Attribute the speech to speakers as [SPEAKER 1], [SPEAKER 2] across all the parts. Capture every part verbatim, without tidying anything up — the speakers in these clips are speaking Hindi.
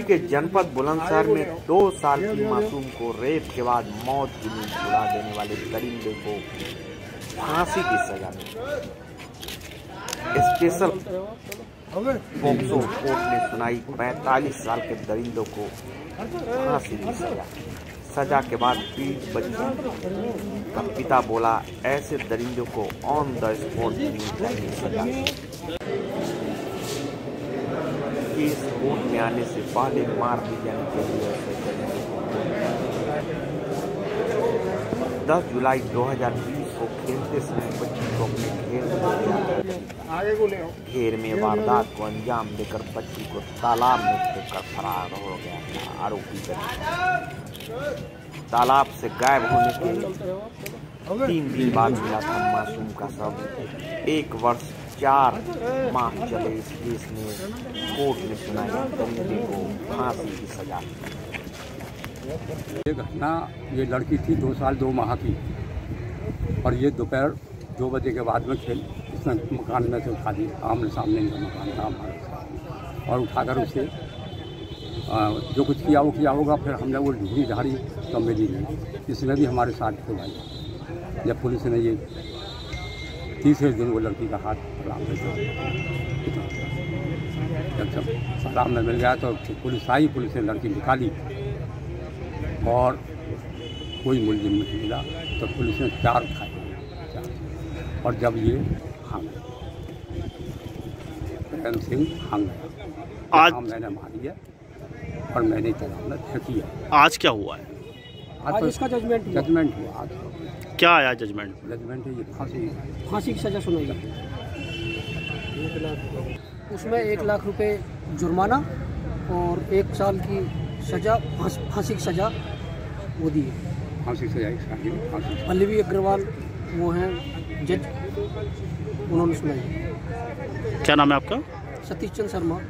[SPEAKER 1] के जनपद बुलंदशहर में दो साल की मासूम को रेप के बाद मौत की नींद उड़ा देने वाले दरिंदे को फांसी की सजा मिली। स्पेशल पॉक्सो कोर्ट ने सुनाई पैंतालीस साल के दरिंदों को फांसी की सजा। सजा के बाद पीड़ित बच्ची का पिता बोला, ऐसे दरिंदों को ऑन द स्पॉट मिलनी चाहिए सजा। केस कोर्ट में आने से पहले मार दी जाने के लिए दस जुलाई दो हजार बीस को खेलते समय बच्ची को अपने घेर में घेर में वारदात को अंजाम देकर बच्ची को तालाब में फेंककर फरार हो गया था आरोपी। तालाब से गायब होने के तीन दिन बाद मिला था मासूम का शव। एक वर्ष चार माह चले इस केस में कोर्ट ने सुनाई दरिंदे को फांसी की सजा।
[SPEAKER 2] ये घटना, ये लड़की थी दो साल दो माह की और ये दोपहर दो बजे के बाद में खेल इसने मकान में से उठा दी। आमने सामने का मकान था हमारे और उठाकर उसे आ, जो कुछ किया वो किया होगा। फिर हमने वो ढूंढी झाड़ी तो मिली नहीं। इसने भी हमारे साथ थे भाई। जब पुलिस ने ये तीसरे दिन वो लड़की का हाथ तालाब में जब सब तालाब में मिल गया तो पुलिस आई। पुलिस ने लड़की निकाली और कोई मुलजिम नहीं मिला तो पुलिस ने चार उठाए और जब ये हाँ प्रेम सिंह हाँ गया। आज मैंने मारी है और मैंने तालाब में फेंकी है।
[SPEAKER 3] आज क्या हुआ है?
[SPEAKER 2] आज, आज इसका जजमेंट जजमेंट हुआ। आज
[SPEAKER 3] क्या आया जजमेंट?
[SPEAKER 2] जजमेंट है ये फांसी
[SPEAKER 4] फांसी की सज़ा सुनाई। उसमें एक लाख रुपए जुर्माना और एक साल की सज़ा, फांसी की सज़ा वो दी है।
[SPEAKER 2] फांसी की सज़ा फांसी।
[SPEAKER 4] पल्लवी अग्रवाल वो हैं जज, उन्होंने सुनाई।
[SPEAKER 3] क्या नाम है आपका?
[SPEAKER 4] सतीश चंद्र शर्मा।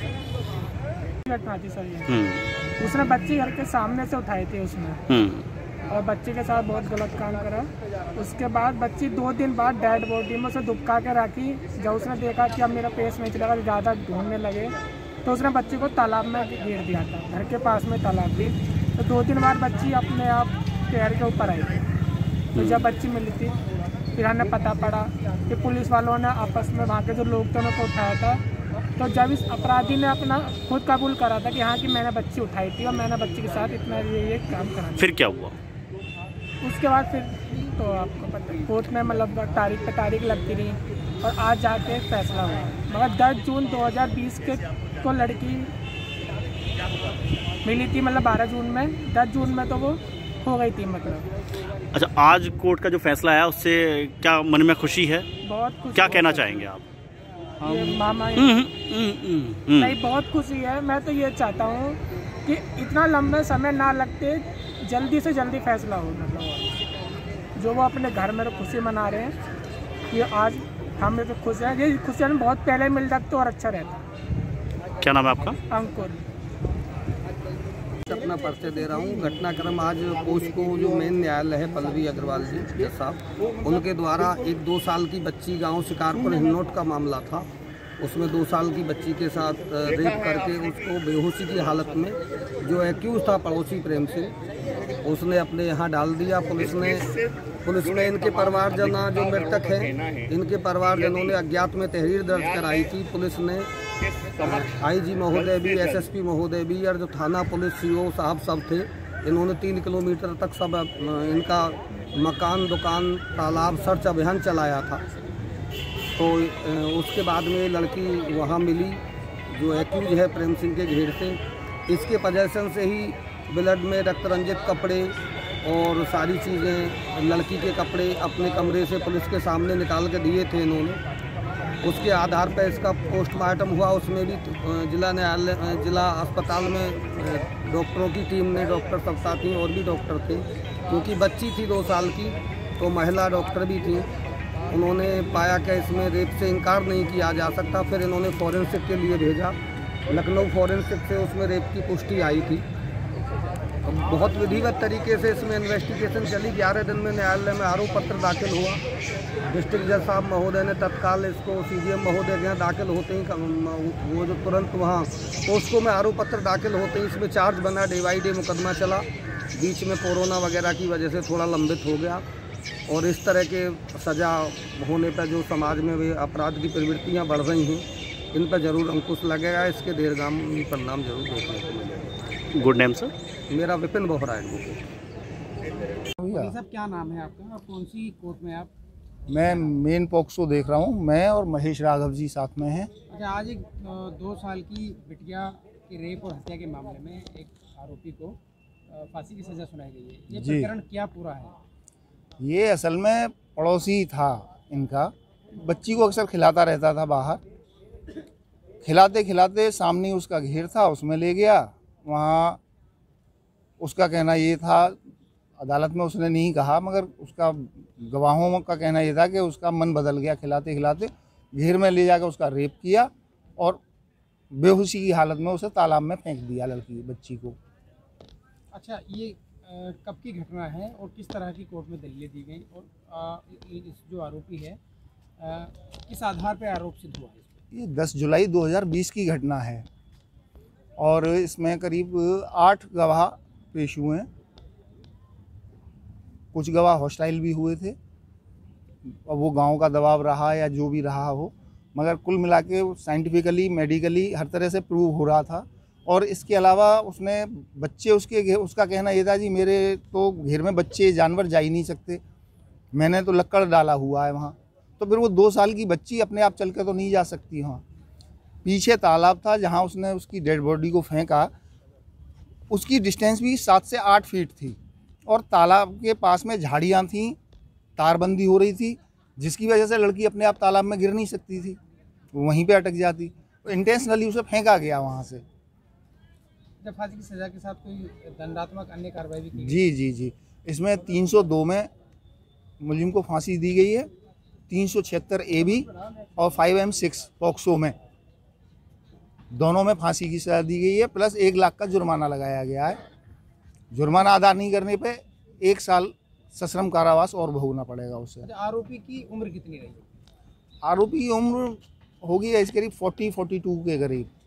[SPEAKER 5] उसने बच्ची घर के सामने से उठाए थे उसने और बच्चे के साथ बहुत गलत काम करा। उसके बाद बच्ची दो दिन बाद डेड बॉडी में उसे दुबका के रखी। जब उसने देखा कि अब मेरा पेस नहीं चलेगा, ज़्यादा ढूंढने लगे तो उसने बच्ची को तालाब में घेर दिया था। घर के पास में तालाब भी। तो दो दिन बाद बच्ची अपने आप पैर के ऊपर आई थी। तो जब बच्ची मिली थी फिर हमें पता पड़ा कि पुलिस वालों ने आपस में वहाँ के जो लोग थे उनको उठाया था। तो जब इस अपराधी ने अपना खुद कबूल करा था कि हाँ कि मैंने बच्ची उठाई थी और मैंने बच्ची के साथ इतना ये ये काम करा।
[SPEAKER 3] फिर क्या हुआ?
[SPEAKER 5] उसके बाद फिर तो आपको पता है कोर्ट में मतलब तारीख पे तारीख लगती रही और आज जाके फैसला हुआ। मगर दस जून दो हज़ार बीस के को लड़की मिली थी, मतलब बारह जून में। दस जून में तो वो हो गई थी मतलब।
[SPEAKER 3] अच्छा, आज कोर्ट का जो फैसला है उससे क्या मन में खुशी है?
[SPEAKER 5] बहुत खुशी।
[SPEAKER 3] क्या कहना चाहेंगे आप?
[SPEAKER 5] ये मामा नहीं, बहुत खुशी है। मैं तो ये चाहता हूँ कि इतना लंबे समय ना लगते, जल्दी से जल्दी फैसला हो। मतलब जो वो अपने घर में तो खुशी मना रहे हैं, ये आज हमें तो खुश है। ये खुशी हमें बहुत पहले मिल जाती और अच्छा रहता।
[SPEAKER 3] क्या नाम है आपका?
[SPEAKER 5] अंकुर।
[SPEAKER 6] अपना परिचय दे रहा हूँ। घटनाक्रम आज पोस्को जो मेन न्यायालय है पल्लवी अग्रवाल जी जज साहब, उनके द्वारा एक दो साल की बच्ची गांव शिकारपुर हिन्नोट का मामला था। उसमें दो साल की बच्ची के साथ रेप करके उसको बेहोशी की हालत में जो एक्यूज था पड़ोसी प्रेम सिंह, उसने अपने यहाँ डाल दिया। पुलिस ने पुलिस ने इनके परिवारजन जो मृतक हैं, इनके परिवारजनों ने अज्ञात में तहरीर दर्ज कराई थी। पुलिस ने आईजी महोदय भी, एसएसपी महोदय भी और जो थाना पुलिस सीओ साहब सब थे, इन्होंने तीन किलोमीटर तक सब इनका मकान, दुकान, तालाब सर्च अभियान चलाया था। तो उसके बाद में लड़की वहाँ मिली जो एक्यूज है प्रेम सिंह के घेर से। इसके पोजेशन से ही ब्लड में रक्त रंजित कपड़े और सारी चीज़ें, लड़की के कपड़े अपने कमरे से पुलिस के सामने निकाल के दिए थे इन्होंने। उसके आधार पर इसका पोस्टमार्टम हुआ। उसमें भी जिला न्यायालय जिला अस्पताल में डॉक्टरों की टीम ने, डॉक्टर सब साथ ही और भी डॉक्टर थे, क्योंकि बच्ची थी दो साल की तो महिला डॉक्टर भी थी। उन्होंने पाया कि इसमें रेप से इनकार नहीं किया जा सकता। फिर इन्होंने फॉरेंसिक के लिए भेजा। लखनऊ फॉरेंसिक से उसमें रेप की पुष्टि आई थी बहुत विधिवत तरीके से इसमें इन्वेस्टिगेशन चली। ग्यारह दिन में न्यायालय में आरोप पत्र दाखिल हुआ। डिस्ट्रिक्ट जज साहब महोदय ने तत्काल इसको सीजीएम महोदय के यहाँ दाखिल होते ही वो जो तुरंत वहाँ पोस्को में आरोप पत्र दाखिल होते ही इसमें चार्ज बना, डे बाई डे मुकदमा चला। बीच में कोरोना वगैरह की वजह से थोड़ा लंबित हो गया और इस तरह के सज़ा होने पर जो समाज में वे अपराध की प्रवृत्तियाँ बढ़ रही हैं, इन पर जरूर अंकुश लगेगा। इसके दीर्घगामी परिणाम जरूर देखने को मिलेगा।
[SPEAKER 3] Good name sir?
[SPEAKER 6] मेरा विपिन बोहरा एडवोकेट।
[SPEAKER 7] साहब क्या नाम है आपका और कौन सी कोर्ट में आप?
[SPEAKER 8] मैं मेन पॉक्सो देख रहा हूँ। मैं और महेश राघव जी साथ में हैं।
[SPEAKER 7] अच्छा, आज एक दो साल की बिटिया के रेप और हत्या के मामले में एक आरोपी को फांसी की सज़ा सुनाई गई है। ये प्रकरण क्या पूरा है?
[SPEAKER 8] ये असल में पड़ोसी था इनका, बच्ची को अक्सर खिलाता रहता था बाहर। खिलाते खिलाते सामने उसका घेर था, उसमें ले गया। वहाँ उसका कहना ये था, अदालत में उसने नहीं कहा मगर उसका गवाहों का कहना ये था कि उसका मन बदल गया। खिलाते खिलाते घेर में ले जाकर उसका रेप किया और बेहोशी की हालत में उसे तालाब में फेंक दिया, लड़की बच्ची को।
[SPEAKER 7] अच्छा, ये आ, कब की घटना है और किस तरह की कोर्ट में दलीलें दी गई और आ, इस जो आरोपी है आ, किस आधार पर आरोप सिद्ध हुआ है?
[SPEAKER 8] ये दस जुलाई दो हज़ार बीस की घटना है और इसमें करीब आठ गवाह पेश हुए हैं। कुछ गवाह हॉस्टाइल भी हुए थे और वो गांव का दबाव रहा या जो भी रहा हो, मगर कुल मिला के साइंटिफिकली मेडिकली हर तरह से प्रूव हो रहा था। और इसके अलावा उसने बच्चे उसके उसका कहना ये था जी मेरे तो घेर में बच्चे जानवर जा ही नहीं सकते, मैंने तो लक्कड़ डाला हुआ है वहाँ। तो फिर वो दो साल की बच्ची अपने आप चल के तो नहीं जा सकती वहाँ। पीछे तालाब था जहाँ उसने उसकी डेड बॉडी को फेंका, उसकी डिस्टेंस भी सात से आठ फीट थी और तालाब के पास में झाड़ियाँ थीं, तारबंदी हो रही थी, जिसकी वजह से लड़की अपने आप तालाब में गिर नहीं सकती थी, वहीं पे अटक जाती। तो इंटेंशनली उसे फेंका गया वहाँ से।
[SPEAKER 7] जब फांसी की सज़ा के साथ कोई दंडात्मक अन्य कार्रवाई भी की?
[SPEAKER 8] जी जी जी इसमें तीन सौ दो में मुलजिम को फांसी दी गई है, तीन सौ छिहत्तर ए बी और फाइव एम सिक्स पॉक्सो में, दोनों में फांसी की सज़ा दी गई है। प्लस एक लाख का जुर्माना लगाया गया है। जुर्माना अदा नहीं करने पे एक साल सश्रम कारावास और भोगना पड़ेगा उसे।
[SPEAKER 7] अच्छा, आरोपी की उम्र कितनी रही?
[SPEAKER 8] आरोपी की उम्र होगी इस करीब फोर्टी फोर्टी टू के करीब।